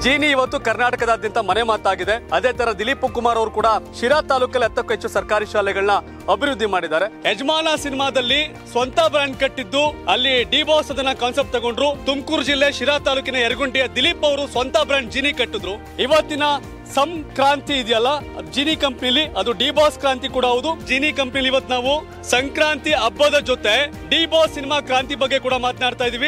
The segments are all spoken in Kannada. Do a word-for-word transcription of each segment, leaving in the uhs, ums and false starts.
ಜೀನಿ ಇವತ್ತು ಕರ್ನಾಟಕದಾದ್ಯಂತ ಮನೆ ಮಾತಾಗಿದೆ. ಅದೇ ತರ ದಿಲೀಪ್ ಕುಮಾರ್ ಅವರು ಕೂಡ ಶಿರಾ ತಾಲೂಕಲ್ಲಿ ಹತ್ತಕ್ಕೂ ಹೆಚ್ಚು ಸರ್ಕಾರಿ ಶಾಲೆಗಳನ್ನ ಅಭಿವೃದ್ಧಿ ಮಾಡಿದ್ದಾರೆ. ಯಜಮಾನ ಸಿನಿಮಾದಲ್ಲಿ ಸ್ವಂತ ಬ್ರ್ಯಾಂಡ್ ಕಟ್ಟಿದ್ದು ಅಲ್ಲಿ ಡಿ ಬಾಸ್ ಅದನ್ನ ಕಾನ್ಸೆಪ್ಟ್ ತಗೊಂಡ್ರು. ತುಮಕೂರು ಜಿಲ್ಲೆ ಶಿರಾ ತಾಲೂಕಿನ ಯರಗುಂಟಿಯ ದಿಲೀಪ್ ಅವರು ಸ್ವಂತ ಬ್ರ್ಯಾಂಡ್ ಜೀನಿ ಕಟ್ಟಿದ್ರು. ಇವತ್ತಿನ ಸಂಕ್ರಾಂತಿ ಇದೆಯಲ್ಲ ಜೀನಿ ಕಂಪ್ನಿಲಿ, ಅದು ಡಿ ಬಾಸ್ ಕ್ರಾಂತಿ ಕೂಡ ಹೌದು. ಜೀನಿ ಕಂಪ್ನಿಲಿ ಇವತ್ತು ನಾವು ಸಂಕ್ರಾಂತಿ ಹಬ್ಬದ ಜೊತೆ ಡಿ ಬಾಸ್ ಸಿನಿಮಾ ಕ್ರಾಂತಿ ಬಗ್ಗೆ ಕೂಡ ಮಾತನಾಡ್ತಾ ಇದೀವಿ.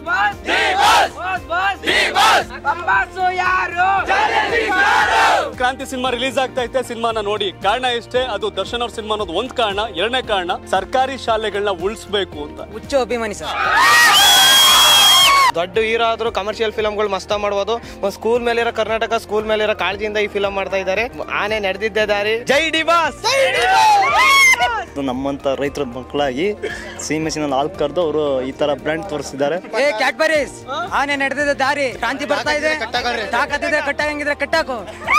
ಕ್ರಾಂತಿ ಸಿನಿಮಾ ರಿಲೀಸ್ ಆಗ್ತಾ ಐತೆ. ಸಿನಿಮಾನ ನೋಡಿ. ಕಾರಣ ಎಷ್ಟೇ, ಅದು ದರ್ಶನ್ ಅವ್ರ ಸಿನಿಮಾ ಅನ್ನೋದು ಒಂದ್ ಕಾರಣ. ಎರಡನೇ ಕಾರಣ ಸರ್ಕಾರಿ ಶಾಲೆಗಳನ್ನ ಉಳಿಸಬೇಕು ಅಂತ. ಹುಚ್ಚು ಅಭಿಮಾನಿ ಸರ್. ದೊಡ್ಡ ಹೀರೋ ಆದ್ರೂ ಕಮರ್ಷಿಯಲ್ ಫಿಲಂಗಳು ಮಸ್ತ ಮಾಡಬಹುದು. ಒಂದು ಸ್ಕೂಲ್ ಮೇಲಿರೋ ಕರ್ನಾಟಕ ಸ್ಕೂಲ್ ಮೇಲಿರೋ ಕಾಳಜಿಯಿಂದ ಈ ಫಿಲಂ ಮಾಡ್ತಾ ಇದ್ದಾರೆ. ಆನೆ ನಡೆದಿದ್ದೆ ದಾರಿ. ಜೈ ಡಿ ಬಾಸ್. ನಮ್ಮಂತ ರೈತರ ಮಕ್ಕಳಾಗಿ ಸೀಮೆಸಿನಲ್ಲಿ ಹಾಲ್ ಕರೆದು ಅವರು ಈ ತರ ಬ್ರ್ಯಾಂಡ್ ತೋರಿಸಿದ್ದಾರೆ. ಏ ಕ್ಯಾಡ್ಬರೀಸ್, ಆನೆ ನಡೆದಿದ್ದ ದಾರಿ, ಕ್ರಾಂತಿ ಬರ್ತಾ ಇದೆ, ತಾಕತ್ತಿದ್ರೆ ಕಟ್ಟಾಗಂಗಿದ್ರೆ ಕಟ್ಟಾಕು.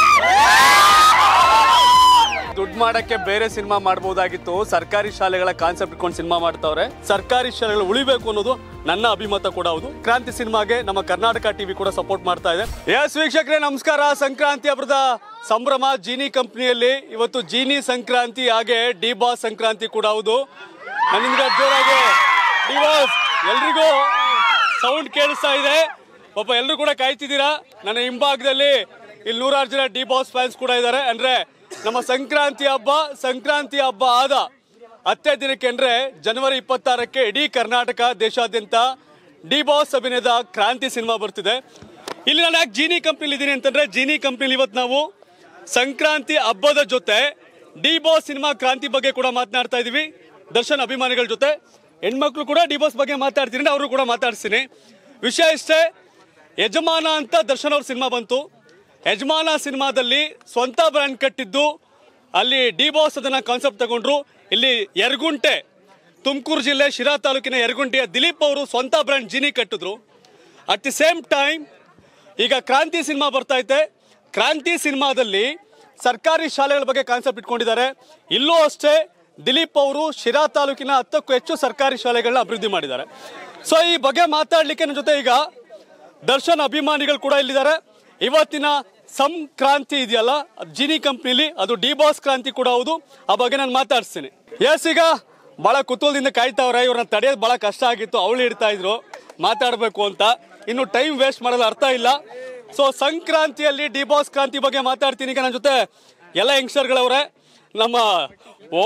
ದುಡ್ಡು ಮಾಡಕ್ಕೆ ಬೇರೆ ಸಿನಿಮಾ ಮಾಡಬಹುದಾಗಿತ್ತು. ಸರ್ಕಾರಿ ಶಾಲೆಗಳ ಕಾನ್ಸೆಪ್ಟ್ ಇಟ್ಕೊಂಡು ಸಿನಿಮಾ ಮಾಡ್ತಾವ್ರೆ. ಸರ್ಕಾರಿ ಶಾಲೆಗಳು ಉಳಿಬೇಕು ಅನ್ನೋದು ನನ್ನ ಅಭಿಮತ ಕೂಡ ಹೌದು. ಕ್ರಾಂತಿ ಸಿನಿಮಾಗೆ ನಮ್ಮ ಕರ್ನಾಟಕ ಟಿವಿ ಕೂಡ ಸಪೋರ್ಟ್ ಮಾಡ್ತಾ ಇದೆ. ಎಸ್ ವೀಕ್ಷಕರೇ ನಮಸ್ಕಾರ. ಸಂಕ್ರಾಂತಿ ಹಬ್ಬದ ಸಂಭ್ರಮ ಜೀನಿ ಕಂಪ್ನಿಯಲ್ಲಿ ಇವತ್ತು ಜೀನಿ ಸಂಕ್ರಾಂತಿ, ಹಾಗೆ ಡಿ ಬಾಸ್ ಸಂಕ್ರಾಂತಿ ಕೂಡ ಹೌದು. ನನ್ನಿಂದ ಜೋರಾಗಿ ಡಿ ಬಾಸ್ ಎಲ್ರಿಗೂ ಸೌಂಡ್ ಕೇಳಿಸ್ತಾ ಇದೆ. ಪಾಪ ಎಲ್ರು ಕೂಡ ಕಾಯ್ತಿದ್ದೀರಾ. ನನ್ನ ಹಿಂಭಾಗದಲ್ಲಿ ಇಲ್ಲಿ ನೂರಾರು ಜನ ಡಿ ಬಾಸ್ ಫ್ಯಾನ್ಸ್ ಕೂಡ ಇದ್ದಾರೆ. ಅಂದ್ರೆ ನಮ್ಮ ಸಂಕ್ರಾಂತಿ ಹಬ್ಬ ಸಂಕ್ರಾಂತಿ ಹಬ್ಬ ಆದ ಹತ್ತೇ ದಿನಕ್ಕೆ ಅಂದ್ರೆ ಜನವರಿ ಇಪ್ಪತ್ತಾರಕ್ಕೆ ಇಡೀ ಕರ್ನಾಟಕ ದೇಶಾದ್ಯಂತ ಡಿ ಬಾಸ್ ಅಭಿನಯದ ಕ್ರಾಂತಿ ಸಿನಿಮಾ ಬರ್ತಿದೆ. ಇಲ್ಲಿ ನಾನು ಯಾಕೆ ಜೀನಿ ಕಂಪ್ನಿಲಿ ಇದ್ದೀನಿ ಅಂತಂದ್ರೆ, ಜೀನಿ ಕಂಪ್ನಿಲಿ ಇವತ್ತು ನಾವು ಸಂಕ್ರಾಂತಿ ಹಬ್ಬದ ಜೊತೆ ಡಿ ಬಾಸ್ ಸಿನಿಮಾ ಕ್ರಾಂತಿ ಬಗ್ಗೆ ಕೂಡ ಮಾತನಾಡ್ತಾ ಇದೀವಿ. ದರ್ಶನ್ ಅಭಿಮಾನಿಗಳ ಜೊತೆ ಹೆಣ್ಮಕ್ಳು ಕೂಡ ಡಿ ಬಾಸ್ ಬಗ್ಗೆ ಮಾತಾಡ್ತೀನಿ, ಅವರು ಕೂಡ ಮಾತಾಡ್ತೀನಿ. ವಿಷಯ ಇಷ್ಟೇ, ಯಜಮಾನ ಅಂತ ದರ್ಶನ್ ಅವ್ರ ಸಿನಿಮಾ ಬಂತು. ಯಜಮಾನ ಸಿನಿಮಾದಲ್ಲಿ ಸ್ವಂತ ಬ್ರ್ಯಾಂಡ್ ಕಟ್ಟಿದ್ದು ಅಲ್ಲಿ ಡಿ ಬಾಸ್ ಅದನ್ನ ಕಾನ್ಸೆಪ್ಟ್ ತಗೊಂಡ್ರು. ಇಲ್ಲಿ ಯರಗುಂಟೆ, ತುಮಕೂರು ಜಿಲ್ಲೆ ಶಿರಾ ತಾಲೂಕಿನ ಯರಗುಂಟೆಯ ದಿಲೀಪ್ ಅವರು ಸ್ವಂತ ಬ್ರ್ಯಾಂಡ್ ಜೀನಿ ಕಟ್ಟಿದ್ರು. ಅಟ್ ದಿ ಸೇಮ್ ಟೈಮ್ ಈಗ ಕ್ರಾಂತಿ ಸಿನಿಮಾ ಬರ್ತಾ ಐತೆ. ಕ್ರಾಂತಿ ಸಿನಿಮಾದಲ್ಲಿ ಸರ್ಕಾರಿ ಶಾಲೆಗಳ ಬಗ್ಗೆ ಕಾನ್ಸೆಪ್ಟ್ ಇಟ್ಕೊಂಡಿದ್ದಾರೆ. ಇಲ್ಲೂ ಅಷ್ಟೇ ದಿಲೀಪ್ ಅವರು ಶಿರಾ ತಾಲೂಕಿನ ಹತ್ತಕ್ಕೂ ಹೆಚ್ಚು ಸರ್ಕಾರಿ ಶಾಲೆಗಳನ್ನ ಅಭಿವೃದ್ಧಿ ಮಾಡಿದ್ದಾರೆ. ಸೊ ಈ ಬಗ್ಗೆ ಮಾತಾಡ್ಲಿಕ್ಕೆ ನನ್ನ ಜೊತೆ ಈಗ ದರ್ಶನ್ ಅಭಿಮಾನಿಗಳು ಕೂಡ ಇಲ್ಲಿದ್ದಾರೆ. ಇವತ್ತಿನ ಸಂಕ್ರಾಂತಿ ಇದೆಯಲ್ಲ ಜೀನಿ ಕಂಪ್ನಿಲಿ, ಅದು ಡಿ ಬಾಸ್ ಕ್ರಾಂತಿ ಕೂಡ ಹೌದು. ಆ ಬಗ್ಗೆ ನಾನು ಮಾತಾಡ್ತೀನಿ. ಎಸ್ ಈಗ ಬಹಳ ಕುತೂಹಲದಿಂದ ಕಾಯ್ತಾವ್ರೆ. ಇವ್ರನ್ನ ತಡೆಯೋದು ಬಹಳ ಕಷ್ಟ ಆಗಿತ್ತು. ಅವಳು ಇಡ್ತಾ ಇದ್ರು ಮಾತಾಡಬೇಕು ಅಂತ. ಇನ್ನು ಟೈಮ್ ವೇಸ್ಟ್ ಮಾಡೋದು ಅರ್ಥ ಇಲ್ಲ. ಸೊ ಸಂಕ್ರಾಂತಿಯಲ್ಲಿ ಡಿ ಬಾಸ್ ಕ್ರಾಂತಿ ಬಗ್ಗೆ ಮಾತಾಡ್ತೀನಿ. ಈಗ ನನ್ನ ಜೊತೆ ಎಲ್ಲ ಯಂಗ್ಸ್ಟರ್ಗಳವ್ರೆ. ನಮ್ಮ ಓ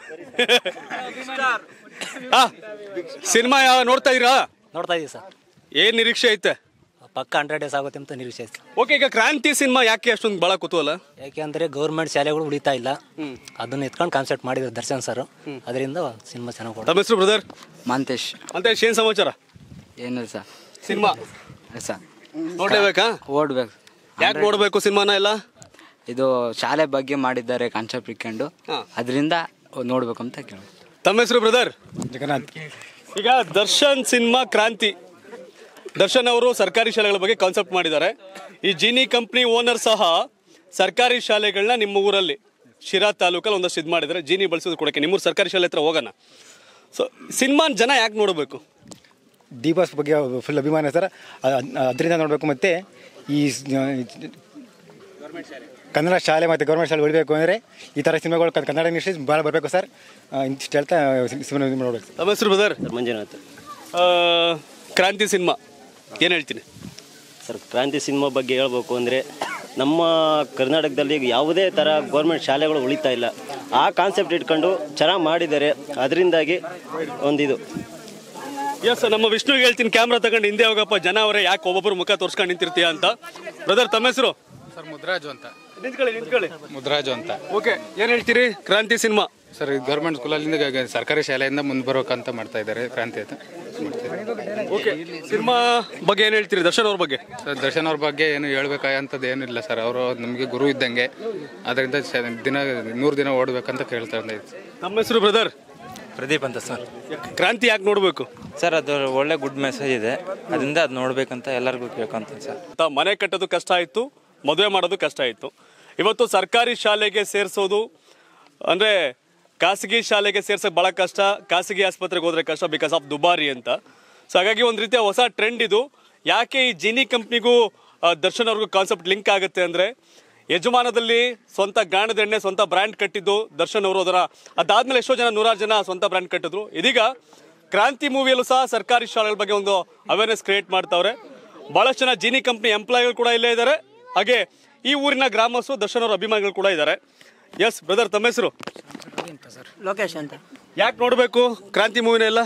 ಸಿನಿಮಾ ಯಾವ ನೋಡ್ತಾ ಇದೀರಾ? ನೋಡ್ತಾ ಇದೀವಿ ಸರ್. ಏನ್ ನಿರೀಕ್ಷೆ ಐತೆ? ಪಕ್ಕ ಹಂಡ್ರೆಡ್ ಡೇಸ್ ಆಗುತ್ತೆ ಅಂತ ನಿರೀಕ್ಷೆ ಐತೆ. ಓಕೆ, ಈಗ ಕ್ರಾಂತಿ ಸಿನಿಮಾ ಯಾಕೆ ಅಷ್ಟೊಂದು ಬಹಳ ಕುತೂಹಲ? ಯಾಕೆ ಅಂದ್ರೆ ಗೌರ್ಮೆಂಟ್ ಶಾಲೆಗಳು ಉಳಿತಾ ಇಲ್ಲ, ಅದನ್ನ ಎತ್ಕೊಂಡು ಕಾನ್ಸೆಪ್ಟ್ ಮಾಡಿದ್ರು ದರ್ಶನ್ ಸರ್. ಅದರಿಂದ ಸಿನಿಮಾ ಚೆನ್ನಾಗಿ. ತಮ್ಮ ಹೆಸರು ಬ್ರದರ್? ಮಂತೇಶ್. ಮಂತೇಶ್, ಏನ್ ಸಮಾಚಾರ? ಏನಿಲ್ಲ ಸರ್. ಸಿನಿಮಾ ಸರ್ ನೋಡ್ಲೇಬೇಕಾ? ಓಡ್ಬೇಕು. ಯಾಕೆ ನೋಡ್ಬೇಕು ಸಿನಿಮಾನ? ಎಲ್ಲ ಇದು ಶಾಲೆ ಬಗ್ಗೆ ಮಾಡಿದ್ದಾರೆ ಕಾನ್ಸೆಪ್ಟ್ ಇಟ್ಕೊಂಡು, ಅದರಿಂದ ನೋಡ್ಬೇಕು ಅಂತ ಕೇಳ. ತಮ್ಮ ಹೆಸರು ಬ್ರದರ್? ಜಗನ್ನಾಥ್. ಈಗ ದರ್ಶನ್ ಸಿನಿಮಾ ಕ್ರಾಂತಿ, ದರ್ಶನ್ ಅವರು ಸರ್ಕಾರಿ ಶಾಲೆಗಳ ಬಗ್ಗೆ ಕಾನ್ಸೆಪ್ಟ್ ಮಾಡಿದ್ದಾರೆ. ಈ ಜೀನಿ ಕಂಪ್ನಿ ಓನರ್ ಸಹ ಸರ್ಕಾರಿ ಶಾಲೆಗಳನ್ನ ನಿಮ್ಮ ಊರಲ್ಲಿ ಶಿರಾ ತಾಲೂಕಲ್ಲಿ ಒಂದಷ್ಟು ಇದು ಮಾಡಿದ್ದಾರೆ. ಜೀನಿ ಬಳಸೋದು ಕೊಡಕ್ಕೆ ನಿಮ್ಮೂರು ಸರ್ಕಾರಿ ಶಾಲೆ ಹತ್ರ ಹೋಗೋಣ. ಸೊ ಸಿನಿಮಾನ ಜನ ಯಾಕೆ ನೋಡಬೇಕು? ಡಿ ಬಾಸ್ ಬಗ್ಗೆ ಫುಲ್ ಅಭಿಮಾನ ಸರ್, ಅದರಿಂದ ನೋಡಬೇಕು. ಮತ್ತು ಈ ಕನ್ನಡ ಶಾಲೆ ಮತ್ತು ಗೌರ್ಮೆಂಟ್ ಶಾಲೆ ಉಳಿಬೇಕು ಅಂದರೆ ಈ ಥರ ಸಿನಿಮಾಗಳು ಕನ್ನಡ ಇಂಡಸ್ಟ್ರಿ ಭಾಳ ಬರಬೇಕು ಸರ್. ಇಷ್ಟು ಹೇಳ್ತಾ ಸಿನಿಮಾ ನೋಡಬೇಕು. ತಮ್ಮ ಹೆಸರು ಬ್ರದರ್? ಮಂಜುನಾಥ್. ಕ್ರಾಂತಿ ಸಿನಿಮಾ ಏನು ಹೇಳ್ತೀನಿ ಸರ್? ಕ್ರಾಂತಿ ಸಿನಿಮಾ ಬಗ್ಗೆ ಹೇಳ್ಬೇಕು ಅಂದರೆ, ನಮ್ಮ ಕರ್ನಾಟಕದಲ್ಲಿ ಯಾವುದೇ ಥರ ಗೌರ್ಮೆಂಟ್ ಶಾಲೆಗಳು ಉಳಿತಾ ಇಲ್ಲ. ಆ ಕಾನ್ಸೆಪ್ಟ್ ಇಟ್ಕೊಂಡು ಚೆನ್ನಾಗಿ ಮಾಡಿದ್ದಾರೆ. ಅದರಿಂದಾಗಿ ಒಂದಿದು. ಎಸ್, ನಮ್ಮ ವಿಷ್ಣುಗೆ ಹೇಳ್ತೀನಿ, ಕ್ಯಾಮ್ರಾ ತಗೊಂಡು ಹಿಂದೆ ಹೋಗಪ್ಪ. ಜನ ಅವರೇ ಯಾಕೆ ಒಬ್ಬೊಬ್ಬರು ಮುಖ ತೋರಿಸ್ಕೊಂಡು ನಿಂತಿರ್ತೀಯ ಅಂತ. ಬ್ರದರ್ ತಮ್ಮ ಹೆಸರು? ಸರ್ ಮುದ್ರಾಜು ಅಂತ. ನಿಂತ್ಕೊಳ್ಳಿ ನಿಂತ್ಕೊಳ್ಳಿ. ಮುದ್ರಾಜು ಅಂತ. ಓಕೆ, ಏನು ಹೇಳ್ತೀರಿ ಕ್ರಾಂತಿ ಸಿನಿಮಾ? ಸರ್ ಗೌರ್ಮೆಂಟ್ ಸ್ಕೂಲಲ್ಲಿಂದ ಸರ್ಕಾರಿ ಶಾಲೆಯಿಂದ ಮುಂದೆ ಬರೋಕಂತ ಮಾಡ್ತಾ ಇದ್ದಾರೆ ಕ್ರಾಂತಿ ಅಂತ. ಓಕೆ, ಸಿನಿಮಾ ಬಗ್ಗೆ ಏನು ಹೇಳ್ತೀರಿ ದರ್ಶನ್ ಅವ್ರ ಬಗ್ಗೆ? ಸರ್ ದರ್ಶನ್ ಅವ್ರ ಬಗ್ಗೆ ಏನು ಹೇಳ್ಬೇಕಾಯಂಥದ್ದು ಏನಿಲ್ಲ ಸರ್. ಅವರು ನಮಗೆ ಗುರು ಇದ್ದಂಗೆ. ಅದರಿಂದ ದಿನ ನೂರು ದಿನ ಓಡಬೇಕಂತ ಕೇಳ್ತಾ ಇದ್ದೆ. ನಮ್ಮ ಹೆಸರು ಬ್ರದರ್? ಪ್ರದೀಪ್ ಅಂತ ಸರ್. ಕ್ರಾಂತಿ ಯಾಕೆ ನೋಡಬೇಕು ಸರ್? ಅದು ಒಳ್ಳೆ ಗುಡ್ ಮೆಸೇಜ್ ಇದೆ, ಅದರಿಂದ ಅದು ನೋಡ್ಬೇಕಂತ ಎಲ್ಲರಿಗೂ ಕೇಳ್ಕೊಂತ ಸರ್. ಮನೆ ಕಟ್ಟೋದು ಕಷ್ಟ ಆಯಿತು, ಮದುವೆ ಮಾಡೋದು ಕಷ್ಟ ಆಯಿತು. ಇವತ್ತು ಸರ್ಕಾರಿ ಶಾಲೆಗೆ ಸೇರಿಸೋದು ಅಂದರೆ ಖಾಸಗಿ ಶಾಲೆಗೆ ಸೇರ್ಸೋಕೆ ಭಾಳ ಕಷ್ಟ. ಖಾಸಗಿ ಆಸ್ಪತ್ರೆಗೆ ಹೋದ್ರೆ ಕಷ್ಟ, ಬಿಕಾಸ್ ಆಫ್ ದುಬಾರಿ ಅಂತ. ಸೊ ಹಾಗಾಗಿ ಒಂದು ರೀತಿಯ ಹೊಸ ಟ್ರೆಂಡ್ ಇದು. ಯಾಕೆ ಈ ಜೀನಿ ಕಂಪ್ನಿಗೂ ದರ್ಶನ್ ಅವ್ರಿಗೂ ಕಾನ್ಸೆಪ್ಟ್ ಲಿಂಕ್ ಆಗುತ್ತೆ ಅಂದರೆ ಯಜಮಾನದಲ್ಲಿ ಸ್ವಂತ ಗಾಣದ ಎಣ್ಣೆ ಸ್ವಂತ ಬ್ರ್ಯಾಂಡ್ ಕಟ್ಟಿದ್ದು ದರ್ಶನ್ ಅವರು. ಅದರ ಅದಾದ್ಮೇಲೆ ಎಷ್ಟೋ ಜನ ನೂರಾರು ಜನ ಸ್ವಂತ ಬ್ರ್ಯಾಂಡ್ ಕಟ್ಟಿದ್ರು. ಇದೀಗ ಕ್ರಾಂತಿ ಮೂವಿಯಲ್ಲೂ ಸಹ ಸರ್ಕಾರಿ ಶಾಲೆಗಳ ಬಗ್ಗೆ ಒಂದು ಅವೇರ್ನೆಸ್ ಕ್ರಿಯೇಟ್ ಮಾಡ್ತಾವ್ರೆ. ಬಹಳಷ್ಟು ಜನ ಜೀನಿ ಕಂಪ್ನಿ ಎಂಪ್ಲಾಯಿಗಳು ಕೂಡ ಇಲ್ಲೇ ಇದ್ದಾರೆ. ಹಾಗೆ ಈ ಊರಿನ ಗ್ರಾಮಸ್ಥರು ದರ್ಶನ್ ಅವರ ಅಭಿಮಾನಿಗಳು ಕೂಡ ಇದ್ದಾರೆ. ಎಸ್ ಬ್ರದರ್, ತಮ್ಮ ಹೆಸರು? ಲೋಕೇಶ್ ಅಂತ. ಯಾಕೆ ನೋಡಬೇಕು ಕ್ರಾಂತಿ ಮೂವಿನ ಎಲ್ಲ?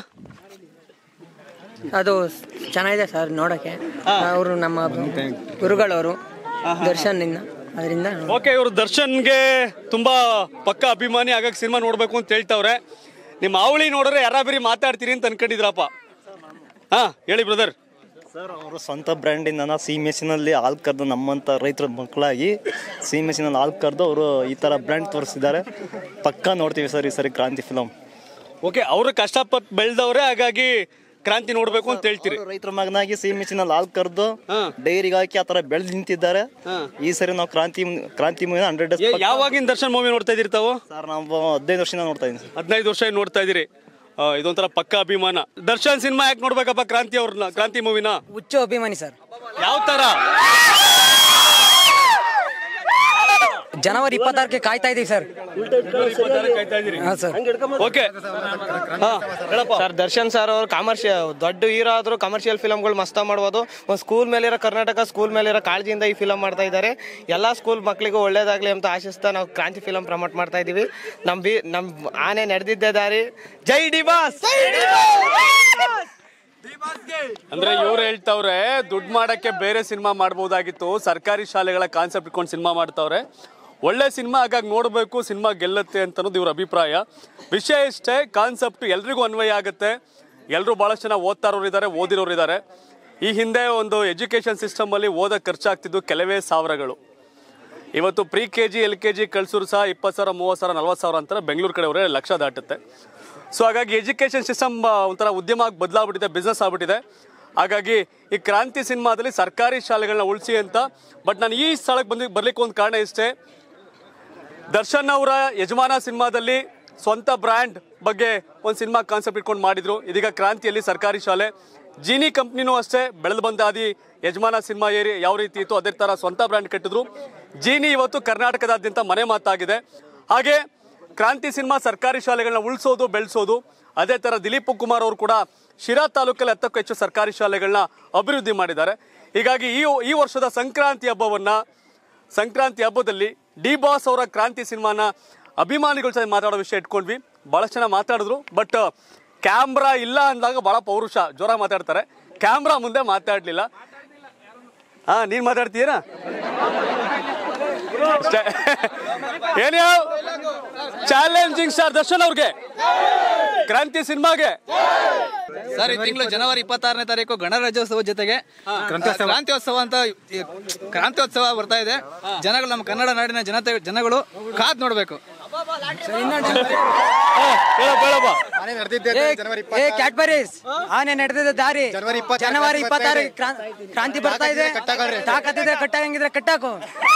ಅದು ಚೆನ್ನಾಗಿದೆ ಸರ್ ನೋಡಕ್ಕೆ. ಅವರು ನಮ್ಮ ಗುರುಗಳವರು ದರ್ಶನ್ ಅದರಿಂದ. ಓಕೆ, ಇವರು ದರ್ಶನ್ಗೆ ತುಂಬಾ ಪಕ್ಕ ಅಭಿಮಾನಿ, ಹಾಗಾಗಿ ಸಿನಿಮಾ ನೋಡ್ಬೇಕು ಅಂತ ಹೇಳ್ತಾವ್ರೆ. ನಿಮ್ಮ ಅವಳಿ ನೋಡಿದ್ರೆ ಯಾರ ಬೇರೆ ಮಾತಾಡ್ತೀರಿ ಅಂತ ಅನ್ಕೊಂಡಿದ್ರಪ್ಪ. ಹಾ ಹೇಳಿ ಬ್ರದರ್. ಸರ್, ಅವರು ಸ್ವಂತ ಬ್ರ್ಯಾಂಡಿಂದ ಸಿ ಮೆಷಿನಲ್ಲಿ ಹಾಲು ಕರೆದು ನಮ್ಮಂಥ ರೈತರ ಮಕ್ಕಳಾಗಿ ಸಿ ಮೆಷಿನಲ್ಲಿ ಹಾಲು ಕರೆದು ಅವರು ಈ ಥರ ಬ್ರ್ಯಾಂಡ್ ತೋರಿಸಿದ್ದಾರೆ. ಪಕ್ಕಾ ನೋಡ್ತೀವಿ ಸರ್ ಈ ಸರಿ ಕ್ರಾಂತಿ ಫಿಲಮ್. ಓಕೆ, ಅವರು ಕಷ್ಟಪಟ್ಟು ಬೆಳೆದವ್ರೆ, ಹಾಗಾಗಿ ಕ್ರಾಂತಿ ನೋಡ್ಬೇಕು ಅಂತ ಹೇಳ್ತೀರಿ. ರೈತರ ಮಗನಾಗಿ ಸಿ ಮೆಷಿನಲ್ಲಿ ಹಾಲು ಕರೆದು ಡೈರಿಗೆ ಹಾಕಿ ಆ ಥರ ಬೆಳೆದು ನಿಂತಿದ್ದಾರೆ. ಈ ಸರಿ ನಾವು ಕ್ರಾಂತಿ ಕ್ರಾಂತಿ ಮೂವಿನ ಹಂಡ್ರೆಡ್ ಡೇಸ್. ಯಾವಾಗಿನ ದರ್ಶನ್ ಮೂವಿ ನೋಡ್ತಾ ಇದೀರಿ ತಾವು? ಸರ್, ನಾವು ಹದಿನೈದು ವರ್ಷದಿಂದ ನೋಡ್ತಾ ಇದ್ದೀನಿ. ಹದಿನೈದು ವರ್ಷ ನೋಡ್ತಾ ಇದೀರಿ. ಇದೊಂಥರ ಪಕ್ಕ ಅಭಿಮಾನ. ದರ್ಶನ್ ಸಿನಿಮಾ ಯಾಕೆ ನೋಡ್ಬೇಕಪ್ಪ ಕ್ರಾಂತಿ ಅವ್ರನ್ನ, ಕ್ರಾಂತಿ ಮೂವಿನ? ಹುಚ್ಚು ಅಭಿಮಾನಿ ಸರ್. ಯಾವ ತರ? ಜನವರಿ ಇಪ್ಪತ್ತಾರಕ್ಕೆ ಕಾಯ್ತಾ ಇದೀವಿ sir. Okay sir, Darshan sir ಅವರು ಕಮರ್ಷಿಯಲ್ ದೊಡ್ಡ ಹೀರೋ ಆದರೂ ಕಮರ್ಷಿಯಲ್ ಫಿಲಮ್ಗಳು ಮಸ್ತ ಮಾಡ್ಬೋದು. ಒಂದು ಸ್ಕೂಲ್ ಮೇಲಿರೋ ಕರ್ನಾಟಕ ಸ್ಕೂಲ್ ಮೇಲಿರೋ ಕಾಳಜಿಯಿಂದ ಈ ಫಿಲಮ್ ಮಾಡ್ತಾ ಇದ್ದಾರೆ. ಎಲ್ಲ ಸ್ಕೂಲ್ ಮಕ್ಕಳಿಗೂ ಒಳ್ಳೇದಾಗಲಿ ಅಂತ ಆಶಿಸ್ತಾ ನಾವು ಕ್ರಾಂತಿ ಫಿಲಮ್ ಪ್ರಮೋಟ್ ಮಾಡ್ತಾ ಇದ್ದೀವಿ. ನಮ್ಮ ಬಿ ನಮ್ಮ ಆನೆ ನಡೆದಿದ್ದೆ ದಾರಿ. ಜೈ ಡಿ ಬಾಸ್. ಅಂದ್ರೆ ಇವ್ರು ಹೇಳ್ತಾವ್ರೆ ದುಡ್ಡು ಮಾಡಕ್ಕೆ ಬೇರೆ ಸಿನಿಮಾ ಮಾಡ್ಬೋದಾಗಿತ್ತು, ಸರ್ಕಾರಿ ಶಾಲೆಗಳ ಕಾನ್ಸೆಪ್ಟ್ ಇಟ್ಕೊಂಡು ಸಿನಿಮಾ ಮಾಡ್ತಾವ್ರೆ. ಒಳ್ಳೆ ಸಿನಿಮಾ, ಹಾಗಾಗಿ ನೋಡಬೇಕು, ಸಿನಿಮಾ ಗೆಲ್ಲುತ್ತೆ ಅಂತ ಅನ್ನೋದು ಇವ್ರ ಅಭಿಪ್ರಾಯ. ವಿಷಯ ಇಷ್ಟೇ, ಕಾನ್ಸೆಪ್ಟ್ ಎಲ್ರಿಗೂ ಅನ್ವಯ ಆಗುತ್ತೆ. ಎಲ್ಲರೂ ಭಾಳಷ್ಟು ಜನ ಓದ್ತಾರೋರು ಇದ್ದಾರೆ, ಓದಿರೋರು ಇದ್ದಾರೆ. ಈ ಹಿಂದೆ ಒಂದು ಎಜುಕೇಷನ್ ಸಿಸ್ಟಮಲ್ಲಿ ಓದೋಕ್ಕೆ ಖರ್ಚಾಗ್ತಿದ್ದು ಕೆಲವೇ ಸಾವಿರಗಳು. ಇವತ್ತು pre K G L K G ಕಳ್ಸೋರು ಸಹ ಇಪ್ಪತ್ತು ಸಾವಿರ ಮೂವತ್ತು ಸಾವಿರ ನಲ್ವತ್ತು ಸಾವಿರ ಅಂತಾರೆ. ಬೆಂಗಳೂರು ಕಡೆಯವರೇ ಲಕ್ಷ ದಾಟುತ್ತೆ. ಸೊ ಹಾಗಾಗಿ ಎಜುಕೇಷನ್ ಸಿಸ್ಟಮ್ ಒಂಥರ ಉದ್ಯಮ ಆಗಿ ಬದಲಾಗ್ಬಿಟ್ಟಿದೆ, ಬಿಸ್ನೆಸ್ ಆಗ್ಬಿಟ್ಟಿದೆ. ಹಾಗಾಗಿ ಈ ಕ್ರಾಂತಿ ಸಿನಿಮಾದಲ್ಲಿ ಸರ್ಕಾರಿ ಶಾಲೆಗಳನ್ನ ಉಳಿಸಿ ಅಂತ. ಬಟ್ ನಾನು ಈ ಸ್ಥಳಕ್ಕೆ ಬಂದು ಬರ್ಲಿಕ್ಕೆ ಒಂದು ಕಾರಣ ಇಷ್ಟೇ, ದರ್ಶನ್ ಅವರ ಯಜಮಾನ ಸಿನಿಮಾದಲ್ಲಿ ಸ್ವಂತ ಬ್ರ್ಯಾಂಡ್ ಬಗ್ಗೆ ಒಂದು ಸಿನಿಮಾ ಕಾನ್ಸೆಪ್ಟ್ ಇಟ್ಕೊಂಡು ಮಾಡಿದ್ರು. ಇದೀಗ ಕ್ರಾಂತಿಯಲ್ಲಿ ಸರ್ಕಾರಿ ಶಾಲೆ. ಜೀನಿ ಕಂಪ್ನಿನೂ ಅಷ್ಟೇ ಬೆಳೆದು ಬಂದ ಆದಿ ಯಜಮಾನ ಸಿನಿಮಾ ಏರಿ ಯಾವ ರೀತಿ ಇತ್ತು ಅದೇ ಥರ ಸ್ವಂತ ಬ್ರ್ಯಾಂಡ್ ಕಟ್ಟಿದ್ರು. ಜೀನಿ ಇವತ್ತು ಕರ್ನಾಟಕದಾದ್ಯಂತ ಮನೆ ಮಾತಾಗಿದೆ. ಹಾಗೆ ಕ್ರಾಂತಿ ಸಿನಿಮಾ ಸರ್ಕಾರಿ ಶಾಲೆಗಳನ್ನ ಉಳಿಸೋದು ಬೆಳೆಸೋದು. ಅದೇ ಥರ ದಿಲೀಪ್ ಕುಮಾರ್ ಅವರು ಕೂಡ ಶಿರಾ ತಾಲೂಕಲ್ಲಿ ಹತ್ತಕ್ಕೂ ಹೆಚ್ಚು ಸರ್ಕಾರಿ ಶಾಲೆಗಳನ್ನ ಅಭಿವೃದ್ಧಿ ಮಾಡಿದ್ದಾರೆ. ಹೀಗಾಗಿ ಈ ಈ ವರ್ಷದ ಸಂಕ್ರಾಂತಿ ಹಬ್ಬವನ್ನು ಸಂಕ್ರಾಂತಿ ಹಬ್ಬದಲ್ಲಿ ಡಿ ಬಾಸ್ ಅವರ ಕ್ರಾಂತಿ ಸಿನಿಮಾನ ಅಭಿಮಾನಿಗಳ ಜೊತೆ ಮಾತಾಡೋ ವಿಷಯ ಇಟ್ಕೊಂಡ್ವಿ. ಭಾಳಷ್ಟು ಜನ ಮಾತಾಡಿದ್ರು. ಬಟ್ ಕ್ಯಾಮ್ರಾ ಇಲ್ಲ ಅಂದಾಗ ಭಾಳ ಪೌರುಷ ಜೋರ ಮಾತಾಡ್ತಾರೆ. ಕ್ಯಾಮ್ರಾ ಮುಂದೆ ಮಾತಾಡಲಿಲ್ಲ. ಹಾ, ನೀನು ಮಾತಾಡ್ತೀಯೇನಾ? ಏನೇ ಚಾಲೆಂಜಿಂಗ್ ಸ್ಟಾರ್ ದರ್ಶನ್ ಅವ್ರಿಗೆ ಕ್ರಾಂತಿ ಸಿನಿಮಾಗೆ. ಸರ್, ಈ ತಿಂಗಳು ಜನವರಿ ಇಪ್ಪತ್ತಾರನೇ ತಾರೀಕು ಗಣರಾಜ್ಯೋತ್ಸವ ಜೊತೆಗೆ ಕ್ರಾಂತಿಯೋತ್ಸವ ಅಂತ ಕ್ರಾಂತಿಯೋತ್ಸವ ಬರ್ತಾ ಇದೆ. ಜನಗಳು, ನಮ್ಮ ಕನ್ನಡ ನಾಡಿನ ಜನತೆ ಜನಗಳು ಕಾದ್ ನೋಡ್ಬೇಕು. ಕ್ಯಾಡ್ಬರೀಸ್ ಆನೆ ನಡೆದಿದ್ದ ದಾರಿ. ಜನವರಿ ಇಪ್ಪತ್ತಾರು ಕ್ರಾಂತಿ ಬರ್ತಾ ಇದೆ. ತಾಕತ್ತಿದ್ರೆ ಕಟ್ಟಾಗಂಗಿದ್ರೆ ಕಟ್ಟಾಕು.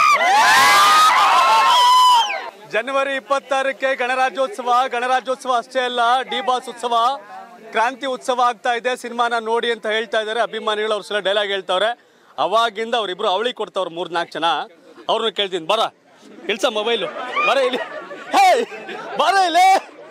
ಜನವರಿ ಇಪ್ಪತ್ತಾರಕ್ಕೆ ಗಣರಾಜ್ಯೋತ್ಸವ. ಗಣರಾಜ್ಯೋತ್ಸವ ಅಷ್ಟೇ ಅಲ್ಲ, ಡಿ ಬಾಸ್ ಉತ್ಸವ, ಕ್ರಾಂತಿ ಉತ್ಸವ ಆಗ್ತಾ ಇದೆ. ಸಿನಿಮಾನ ನೋಡಿ ಅಂತ ಹೇಳ್ತಾ ಇದ್ದಾರೆ ಅಭಿಮಾನಿಗಳು. ಅವ್ರ ಸಲ ಡೈಲಾಗ್ ಹೇಳ್ತಾವ್ರೆ. ಅವಾಗಿಂದ ಅವ್ರಿಬ್ರು ಅವಳಿ ಕೊಡ್ತಾವ್ರು ಮೂರ್ ನಾಲ್ಕು ಜನ. ಅವ್ರನ್ನ ಕೇಳ್ತೀನಿ, ಬರ ಇಲ್ಸ ಮೊಬೈಲು, ಬರ ಇಲ್ಲಿ, ಹೇ ಬರ ಇಲ್ಲಿ.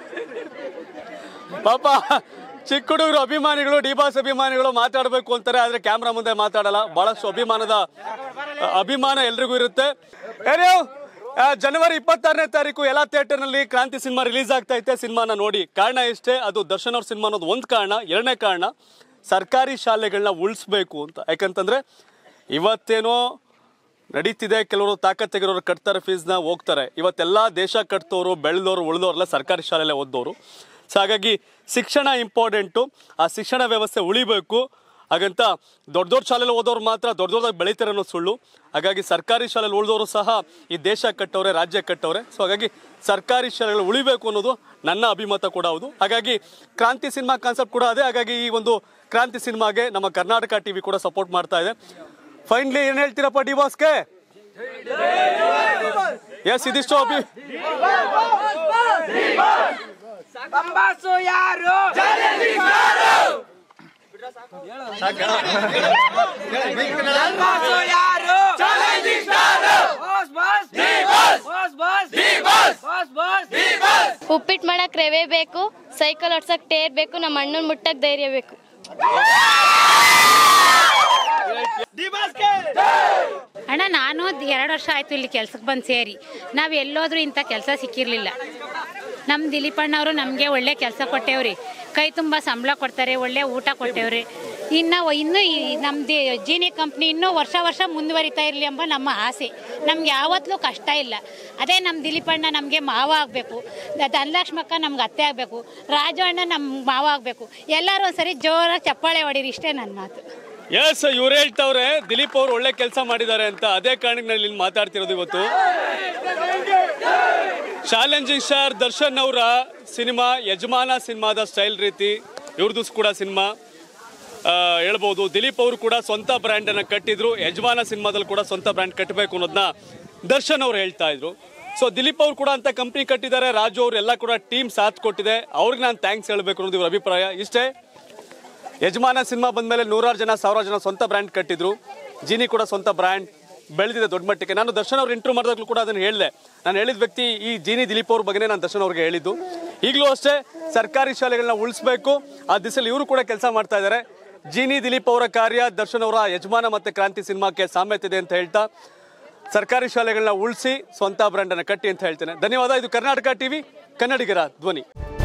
ಪಾಪ ಚಿಕ್ಕ ಹುಡುಗರು ಅಭಿಮಾನಿಗಳು, ಡಿ ಬಾಸ್ ಅಭಿಮಾನಿಗಳು ಮಾತಾಡಬೇಕು ಅಂತಾರೆ, ಆದ್ರೆ ಕ್ಯಾಮ್ರಾ ಮುಂದೆ ಮಾತಾಡಲ್ಲ. ಬಹಳಷ್ಟು ಅಭಿಮಾನದ ಅಭಿಮಾನ ಎಲ್ರಿಗೂ ಇರುತ್ತೆ. ಏನೇ ಜನವರಿ ಇಪ್ಪತ್ತಾರನೇ ತಾರೀಕು ಎಲ್ಲ ಥಿಯೇಟರ್ ನಲ್ಲಿ ಕ್ರಾಂತಿ ಸಿನಿಮಾ ರಿಲೀಸ್ ಆಗ್ತಾ ಐತೆ. ಸಿನಿಮಾನ ನೋಡಿ. ಕಾರಣ ಇಷ್ಟೇ, ಅದು ದರ್ಶನ್ ಅವ್ರ ಸಿನಿಮಾ ಅನ್ನೋದು ಒಂದು ಕಾರಣ. ಎರಡನೇ ಕಾರಣ, ಸರ್ಕಾರಿ ಶಾಲೆಗಳನ್ನ ಉಳಿಸ್ಬೇಕು ಅಂತ. ಯಾಕಂತಂದ್ರೆ ಇವತ್ತೇನೋ ನಡೀತಿದೆ, ಕೆಲವರು ತಾಕತ್ತಿಗಿರೋರು ಕಟ್ತಾರೆ, ಫೀಸ್ನ ಹೋಗ್ತಾರೆ. ಇವತ್ತೆಲ್ಲ ದೇಶ ಕಟ್ತೋರು, ಬೆಳೆದವರು, ಉಳಿದವ್ರೆಲ್ಲ ಸರ್ಕಾರಿ ಶಾಲೆಯಲ್ಲೇ ಓದೋರು. ಸೊ ಹಾಗಾಗಿ ಶಿಕ್ಷಣ ಇಂಪಾರ್ಟೆಂಟು. ಆ ಶಿಕ್ಷಣ ವ್ಯವಸ್ಥೆ ಉಳಿಬೇಕು. ಹಾಗಂತ ದೊಡ್ಡ ದೊಡ್ಡ ಶಾಲೆಯಲ್ಲಿ ಓದೋರು ಮಾತ್ರ ದೊಡ್ಡ ದೊಡ್ಡದಾಗಿ ಬೆಳೀತಾರೆ ಅನ್ನೋ ಸುಳ್ಳು. ಹಾಗಾಗಿ ಸರ್ಕಾರಿ ಶಾಲೆಯಲ್ಲಿ ಉಳಿದವರು ಸಹ ಈ ದೇಶ ಕಟ್ಟವ್ರೆ, ರಾಜ್ಯ ಕಟ್ಟವ್ರೆ. ಸೊ ಹಾಗಾಗಿ ಸರ್ಕಾರಿ ಶಾಲೆಗಳು ಉಳಿಬೇಕು ಅನ್ನೋದು ನನ್ನ ಅಭಿಮತ ಕೂಡ ಹೌದು. ಹಾಗಾಗಿ ಕ್ರಾಂತಿ ಸಿನಿಮಾ ಕಾನ್ಸೆಪ್ಟ್ ಕೂಡ ಅದೇ. ಹಾಗಾಗಿ ಈ ಒಂದು ಕ್ರಾಂತಿ ಸಿನಿಮಾಗೆ ನಮ್ಮ ಕರ್ನಾಟಕ ಟಿವಿ ಕೂಡ ಸಪೋರ್ಟ್ ಮಾಡ್ತಾ ಇದೆ. ಫೈನಲಿ ಏನ್ ಹೇಳ್ತೀರಪ್ಪ ಡಿ ಬಾಸ್ಗೆ? ಎಸ್, ಇದಿಷ್ಟು ಅಭಿ ಯಾರು ಉಪ್ಪಿಟ್ಟು ಮಾಡಕ್ ರವೆ ಬೇಕು, ಸೈಕಲ್ ಓಡ್ಸಕ್ ಟೇರ್ ಬೇಕು, ನಮ್ಮ ಅಣ್ಣನ್ ಮುಟ್ಟಕ್ ಧೈರ್ಯ ಬೇಕು. ಅಣ್ಣ ನಾನು ಎರಡು ವರ್ಷ ಆಯ್ತು ಇಲ್ಲಿ ಕೆಲ್ಸಕ್ಕೆ ಬಂದು ಸೇರಿ. ನಾವು ಎಲ್ಲೋದ್ರೂ ಇಂಥ ಕೆಲಸ ಸಿಕ್ಕಿರ್ಲಿಲ್ಲ. ನಮ್ಮ ದಿಲೀಪಣ್ಣವರು ನಮಗೆ ಒಳ್ಳೆ ಕೆಲಸ ಕೊಟ್ಟೇವ್ರಿ, ಕೈ ತುಂಬ ಸಂಬಳ ಕೊಡ್ತಾರೆ, ಒಳ್ಳೆ ಊಟ ಕೊಟ್ಟೇವ್ರಿ. ಇನ್ನು ಇನ್ನೂ ನಮ್ದು ಜೀನಿ ಕಂಪ್ನಿ ಇನ್ನೂ ವರ್ಷ ವರ್ಷ ಮುಂದುವರಿತಾ ಇರಲಿ ಎಂಬ ನಮ್ಮ ಆಸೆ. ನಮ್ಗೆ ಯಾವತ್ತೂ ಕಷ್ಟ ಇಲ್ಲ. ಅದೇ ನಮ್ಮ ದಿಲೀಪಣ್ಣ ನಮಗೆ ಮಾವ ಆಗಬೇಕು, ಧನಲಕ್ಷ್ಮಕ್ಕ ನಮ್ಗೆ ಅತ್ತೆ ಆಗಬೇಕು, ರಾಜು ಅಣ್ಣ ನಮ್ಗೆ ಮಾವ ಆಗಬೇಕು. ಎಲ್ಲರೂ ಒಂದ್ಸರಿ ಜೋರಾಗಿ ಚಪ್ಪಾಳೆ ಹೊಡೀರಿ, ಇಷ್ಟೇ ನನ್ನ ಮಾತು. ಎಸ್, ಇವ್ರು ಹೇಳ್ತವ್ರೆ ದಿಲೀಪ್ ಅವ್ರು ಒಳ್ಳೆ ಕೆಲಸ ಮಾಡಿದ್ದಾರೆ ಅಂತ. ಅದೇ ಕಾರಣಕ್ಕೆ ನಾನು ಇಲ್ಲಿ ಮಾತಾಡ್ತಿರೋದು ಇವತ್ತು. ಚಾಲೆಂಜಿಂಗ್ ಸ್ಟಾರ್ ದರ್ಶನ್ ಅವರ ಸಿನಿಮಾ ಯಜಮಾನ ಸಿನಿಮಾದ ಸ್ಟೈಲ್ ರೀತಿ ಇವ್ರದ್ದು ಕೂಡ ಸಿನಿಮಾ ಹೇಳ್ಬೋದು. ದಿಲೀಪ್ ಅವರು ಕೂಡ ಸ್ವಂತ ಬ್ರ್ಯಾಂಡ್ ಅನ್ನ ಕಟ್ಟಿದ್ರು. ಯಜಮಾನ ಸಿನಿಮಾದಲ್ಲಿ ಕೂಡ ಸ್ವಂತ ಬ್ರ್ಯಾಂಡ್ ಕಟ್ಟಬೇಕು ಅನ್ನೋದನ್ನ ದರ್ಶನ್ ಅವ್ರು ಹೇಳ್ತಾ ಇದ್ರು. ಸೊ ದಿಲೀಪ್ ಅವ್ರು ಕೂಡ ಅಂತ ಕಂಪ್ನಿ ಕಟ್ಟಿದ್ದಾರೆ. ರಾಜು ಅವ್ರು ಎಲ್ಲ ಕೂಡ ಟೀಮ್ ಸಾಥ್ ಕೊಟ್ಟಿದೆ. ಅವ್ರಿಗೆ ನಾನು ಥ್ಯಾಂಕ್ಸ್ ಹೇಳಬೇಕು ಅನ್ನೋದು ಇವ್ರ ಅಭಿಪ್ರಾಯ. ಇಷ್ಟೇ, ಯಜಮಾನ ಸಿನಿಮಾ ಬಂದ್ಮೇಲೆ ನೂರಾರು ಜನ ಸಾವಿರಾರು ಜನ ಸ್ವಂತ ಬ್ರ್ಯಾಂಡ್ ಕಟ್ಟಿದ್ರು. ಜೀನಿ ಕೂಡ ಸ್ವಂತ ಬ್ರ್ಯಾಂಡ್ ಬೆಳೆದಿದೆ ದೊಡ್ಡ ಮಟ್ಟಿಗೆ. ನಾನು ದರ್ಶನ್ ಅವ್ರು ಇಂಟರ್ವ್ಯೂ ಮಾಡಿದಾಗಲೂ ಕೂಡ ಅದನ್ನು ಹೇಳಿದೆ. ನಾನು ಹೇಳಿದ ವ್ಯಕ್ತಿ ಈ ಜೀನಿ ದಿಲೀಪ್ ಅವ್ರ ಬಗ್ಗೆ ನಾನು ದರ್ಶನ್ ಅವ್ರಿಗೆ ಹೇಳಿದ್ದು. ಈಗಲೂ ಅಷ್ಟೇ ಸರ್ಕಾರಿ ಶಾಲೆಗಳನ್ನ ಉಳಿಸ್ಬೇಕು, ಆ ದಿಸೆಯಲ್ಲಿ ಇವರು ಕೂಡ ಕೆಲಸ ಮಾಡ್ತಾ ಇದ್ದಾರೆ. ಜೀನಿ ದಿಲೀಪ್ ಅವರ ಕಾರ್ಯ ದರ್ಶನ್ ಅವರ ಯಜಮಾನ ಮತ್ತೆ ಕ್ರಾಂತಿ ಸಿನಿಮಾಕ್ಕೆ ಸಾಮ್ಯತೆ ಇದೆ ಅಂತ ಹೇಳ್ತಾ ಸರ್ಕಾರಿ ಶಾಲೆಗಳನ್ನ ಉಳಿಸಿ ಸ್ವಂತ ಬ್ರ್ಯಾಂಡ್ ಅನ್ನ ಕಟ್ಟಿ ಅಂತ ಹೇಳ್ತೇನೆ. ಧನ್ಯವಾದ. ಇದು ಕರ್ನಾಟಕ ಟಿವಿ, ಕನ್ನಡಿಗರ ಧ್ವನಿ.